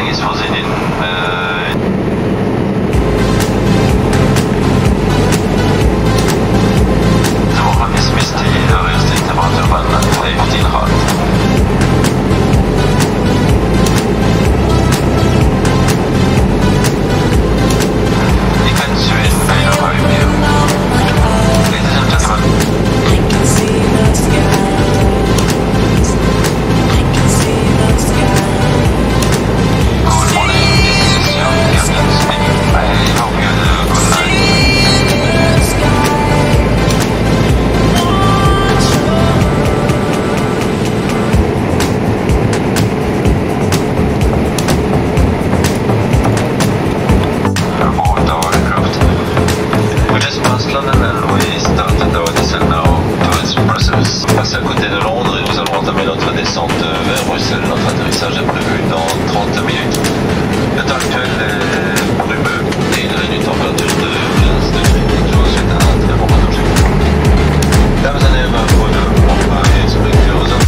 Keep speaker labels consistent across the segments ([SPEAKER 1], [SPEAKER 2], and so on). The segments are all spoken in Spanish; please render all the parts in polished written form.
[SPEAKER 1] einiges voor zin in. Deze woche misst die eerste temperatuur van 15 graden. Ik wens u een fijne ruimte. Ladies and gentlemen. Good morning, this is your captain speaking. I hope you had a good night. About our aircraft. We just passed London and we started our descent now towards Brussels. On passe à côté de Londres et nous allons entamer notre descente vers Bruxelles. Notre atterrissage est prévu dans 30 minutes. Le temps actuel est brumeux et il règne une température de 15 degrés. Je vous souhaite un très bon voyage. Dames et heren, voor de opname spreekt Eurozone.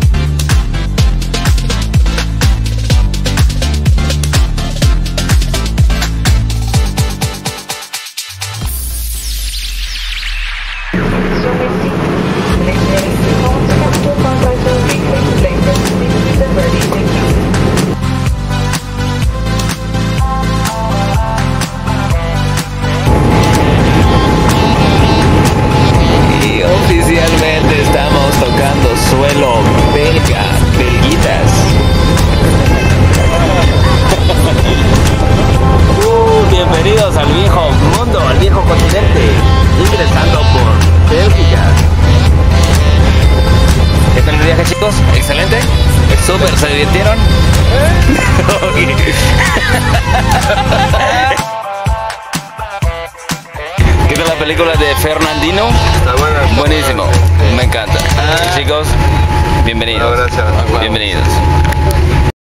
[SPEAKER 2] Y oficialmente estamos tocando suelo belga, belguitas. Bienvenidos al viejo mundo, al viejo continente, ingresando por Bélgica. ¿Qué tal el viaje, chicos? Excelente. Súper, ¿se divirtieron? ¿Qué tal la película de Fernandino?
[SPEAKER 3] Está buena.
[SPEAKER 2] Buenísimo, me encanta. Chicos, bienvenidos.
[SPEAKER 3] No, gracias.
[SPEAKER 2] Bienvenidos.